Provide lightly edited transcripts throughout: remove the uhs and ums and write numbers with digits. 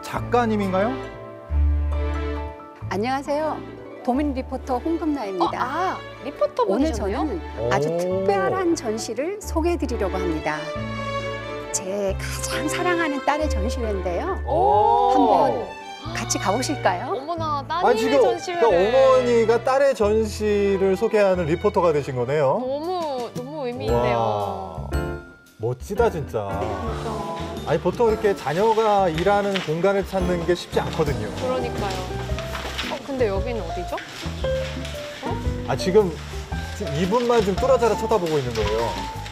작가님인가요? 안녕하세요. 도민 리포터 홍금나입니다. 리포터 오늘 분이셨네요? 저는 아주 특별한 전시를 소개해드리려고 합니다. 제 가장 사랑하는 딸의 전시회인데요. 한번 같이 가보실까요? 어머나, 아, 따님의 지금 전시회를. 그러니까 어머니가 딸의 전시를 소개하는 리포터가 되신 거네요. 너무 의미 있네요. 와, 멋지다 진짜. 그러니까. 아니 보통 이렇게 자녀가 일하는 공간을 찾는 게 쉽지 않거든요. 그러니까요. 근데 여기는 어디죠? 아 지금 이분만 좀 뚫어져라 쳐다보고 있는 거예요.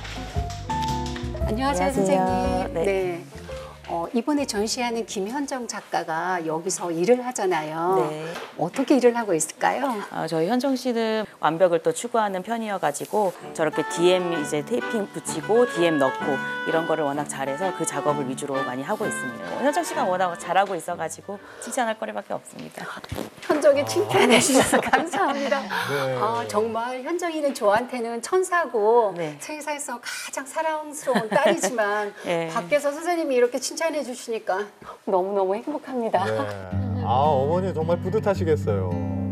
안녕하세요, 안녕하세요. 선생님. 네. 이번에 전시하는 김현정 작가가 여기서 일을 하잖아요. 네. 어떻게 일을 하고 있을까요? 저희 현정 씨는 완벽을 또 추구하는 편이어가지고 저렇게 DM 이제 테이핑 붙이고 DM 넣고 이런 거를 워낙 잘해서 그 작업을 위주로 많이 하고 있습니다. 현정 씨가 워낙 잘하고 있어가지고 칭찬할 거리밖에 없습니다. 현정이 칭찬해 주셔서 감사합니다. 네. 정말 현정이는 저한테는 천사고 네. 세상에서 가장 사랑스러운 딸이지만 네. 밖에서 선생님이 이렇게 칭찬해 주시니까 너무너무 행복합니다. 네. 아 어머니 정말 뿌듯하시겠어요.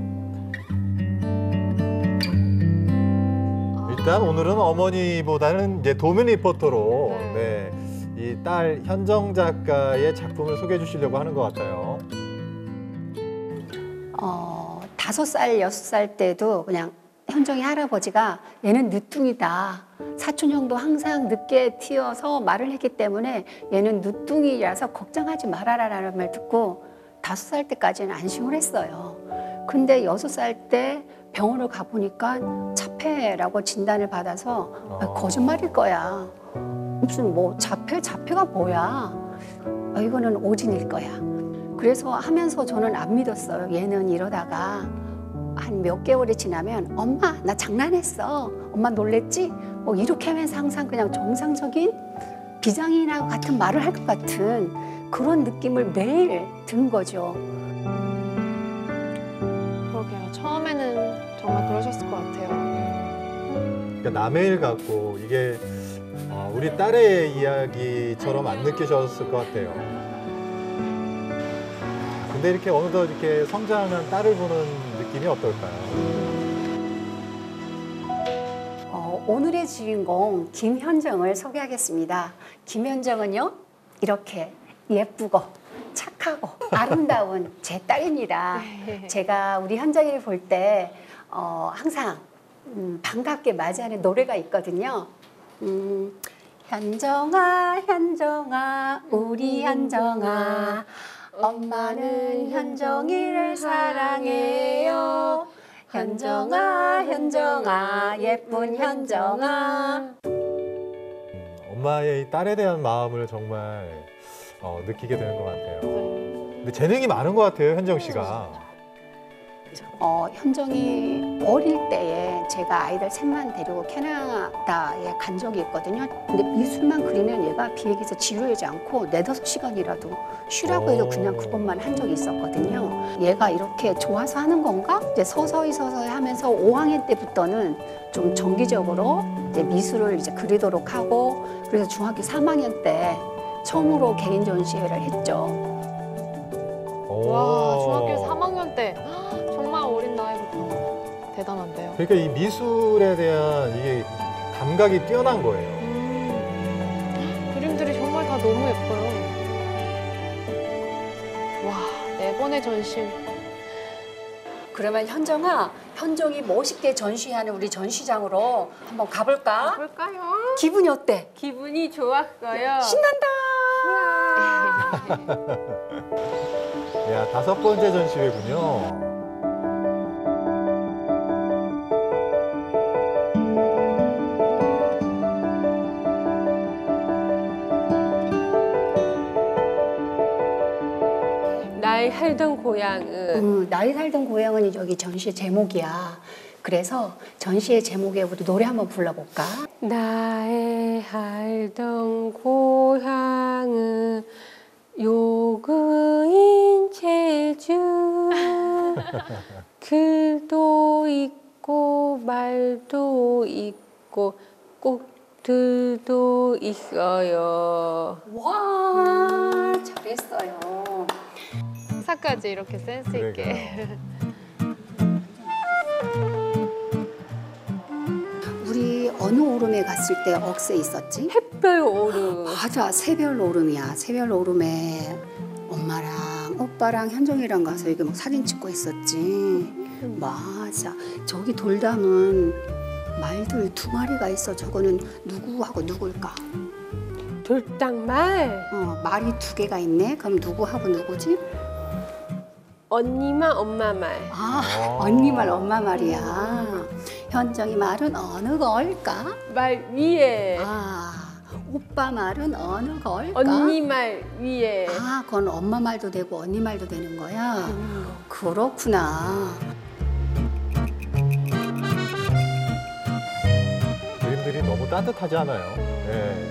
일단 오늘은 어머니보다는 이제 도민 리포터로 네, 이 딸 현정 작가의 작품을 소개해 주시려고 하는 것 같아요. 5살, 6살 때도 그냥 현정이 할아버지가 얘는 늦둥이다. 사촌 형도 항상 늦게 튀어서 말을 했기 때문에 얘는 늦둥이라서 걱정하지 말아라라는 말 듣고 5살 때까지는 안심을 했어요. 근데 6살 때 병원을 가보니까 자폐라고 진단을 받아서 거짓말일 거야. 무슨 뭐 자폐가 뭐야. 이거는 오진일 거야. 그래서 하면서 저는 안 믿었어요. 얘는 이러다가 한 몇 개월이 지나면 엄마 나 장난했어. 엄마 놀랬지? 뭐 이렇게 하면서 항상 그냥 정상적인 비장이나 같은 말을 할 것 같은 그런 느낌을 매일 든 거죠. 그러게요. 처음에는 정말 그러셨을 것 같아요. 그러니까 남의 일 같고 이게 우리 딸의 이야기처럼 안 느끼셨을 것 같아요. 근데 이렇게 어느덧 이렇게 성장한 딸을 보는 느낌이 어떨까요? 오늘의 주인공 김현정을 소개하겠습니다. 김현정은요 이렇게 예쁘고 착하고 아름다운 제 딸입니다. 제가 우리 현정이를 볼 때 항상 반갑게 맞이하는 노래가 있거든요. 현정아 현정아 우리 현정아 엄마는 현정이를 사랑해요. 현정아 현정아 예쁜 현정아. 엄마의 이 딸에 대한 마음을 정말 느끼게 되는 것 같아요. 근데 재능이 많은 것 같아요, 현정 씨가. 현정이 어릴 때에 제가 아이들 셋만 데리고 캐나다에 간 적이 있거든요. 근데 미술만 그리면 얘가 비행기에서 지루하지 않고 4~5시간이라도 쉬라고 해도 그냥 그것만 한 적이 있었거든요. 얘가 이렇게 좋아서 하는 건가? 이제 서서히 하면서 5학년 때부터는 좀 정기적으로 이제 미술을 이제 그리도록 하고 그래서 중학교 3학년 때 처음으로 개인 전시회를 했죠. 와, 중학교 3학년 때 정말 어린 나이부터 대단한데요. 그러니까 이 미술에 대한 이게 감각이 뛰어난 거예요. 그림들이 정말 다 너무 예뻐요. 와, 4번의 전시. 그러면 현정이 멋있게 전시하는 우리 전시장으로 한번 가볼까? 볼까요? 기분이 어때? 기분이 좋았어요. 신난다! 야, 5번째 전시회군요. 나의 살던 고향은 나이 살던 고향은 여기 전시의 제목이야. 그래서 전시의 제목에 우리 노래 한번 불러볼까? 나의 살던 고향은 요그인 제주 글도 있고 말도 있고 꽃들도 있어요. 와, 잘했어요. 박사까지 이렇게 센스 있게. 우리 어느 오름에 갔을 때 억새 있었지? 햇별 오름. 맞아, 새별 오름이야. 새별 오름에 엄마랑 오빠랑 현정이랑 가서 이게 막 사진 찍고 있었지. 맞아. 저기 돌담은 말들 2마리가 있어. 저거는 누구하고 누굴까? 돌당말. 말이 2개가 있네. 그럼 누구하고 누구지? 언니만 엄마 말. 언니 말 엄마 말이야. 현정이 말은 어느 걸까? 말 위에. 오빠 말은 어느 걸까? 언니 말 위에. 그건 엄마 말도 되고 언니 말도 되는 거야. 그렇구나. 그림들이 너무 따뜻하지 않아요? 네.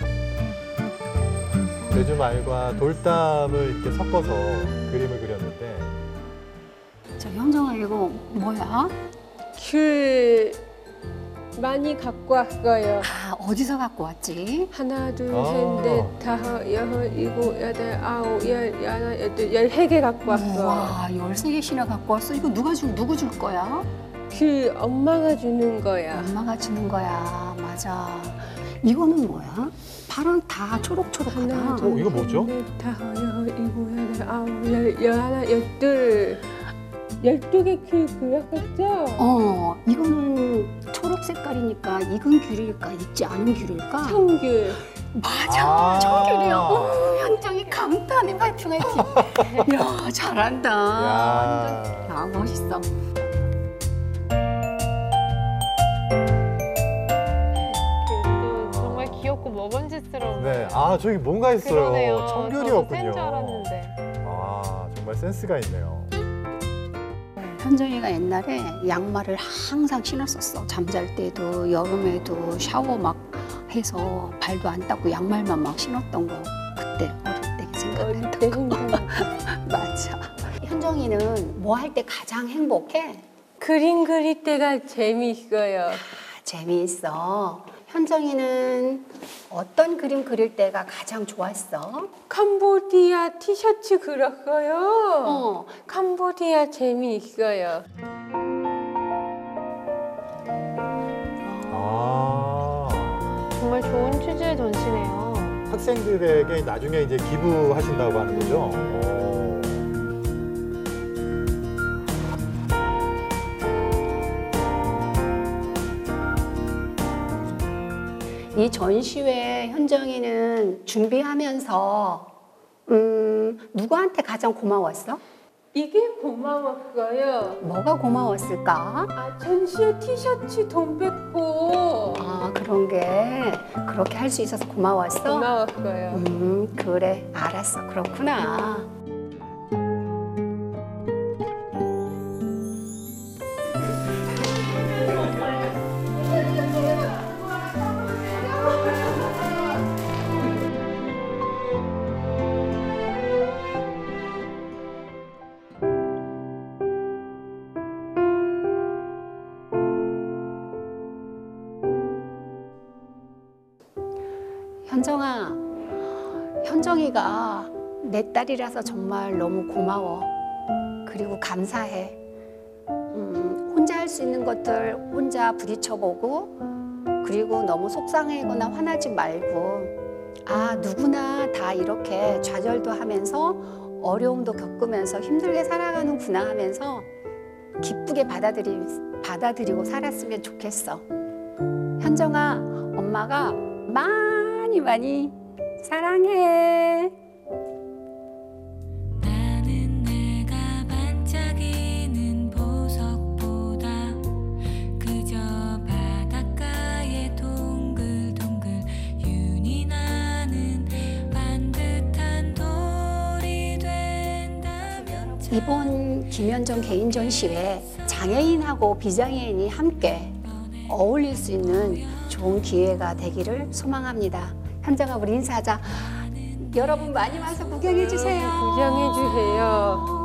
제주말과 돌담을 이렇게 섞어서 그림을 그렸는데 자, 현정아 이거 뭐야? 귤 많이 갖고 왔어요. 어디서 갖고 왔지? 하나, 둘, 셋, 넷, 다섯, 여섯, 일곱, 여덟, 아홉, 열, 열하나, 열둘, 13개 갖고 왔어. 와, 13개씩이나 갖고 왔어. 이거 누구 줄 거야? 귤 엄마가 주는 거야. 엄마가 주는 거야. 맞아. 이거는 뭐야? 파란 다 초록초록하다. 하나, 둘, 이거 뭐죠? 셋, 넷, 다섯, 여섯, 일곱, 여덟, 아홉, 열, 열하나, 열둘. 12개 귤 그렸겠죠? 이거는 초록 색깔이니까 익은 귤일까, 익지 않은 귤일까? 청귤. 맞아, 청귤이야. 현정이 감탄해, 파이팅. 야, 잘한다. 야, 멋있어. 정말 귀엽고 먹음직스러운. 네, 저기 뭔가 있어요. 그러네요. 저도 청귤이었군요. 센 줄 알았는데. 정말 센스가 있네요. 현정이가 옛날에 양말을 항상 신었었어. 잠잘 때도 여름에도 샤워 막 해서 발도 안 닦고 양말만 막 신었던 거. 그때 어릴 때 어릴 생각났던 때 거. 생각. 맞아. 현정이는 뭐 할 때 가장 행복해? 그림 그릴 때가 재미있어요. 재미있어. 현정이는 어떤 그림 그릴 때가 가장 좋았어? 캄보디아 티셔츠 그렸어요. 캄보디아 재미있어요. 정말 좋은 취지의 전시네요. 학생들에게 나중에 이제 기부하신다고 하는 거죠? 이 전시회 현정이는 준비하면서 누구한테 가장 고마웠어? 이게 고마웠어요. 뭐가 고마웠을까? 전시회 티셔츠 돈 뺏고 그런 게 그렇게 할 수 있어서 고마웠어? 고마웠어요. 그래, 알았어. 그렇구나. 현정이가 내 딸이라서 정말 너무 고마워. 그리고 감사해. 혼자 할 수 있는 것들 혼자 부딪혀보고, 그리고 너무 속상해하거나 화나지 말고, 누구나 다 이렇게 좌절도 하면서 어려움도 겪으면서 힘들게 살아가는구나 하면서 기쁘게 받아들이고 살았으면 좋겠어. 현정아, 엄마가 많이 사랑해. 나는 내가 반짝이는 보석보다 그저 바닷가에 동글동글 윤이 나는 반듯한 돌이 된다면. 이번 김현정 개인 전시회 장애인하고 비장애인이 함께 어울릴 수 있는 좋은 기회가 되기를 소망합니다. 현정아, 우리 인사하자. 여러분 많이 와서 구경해 주세요. 구경해 주세요.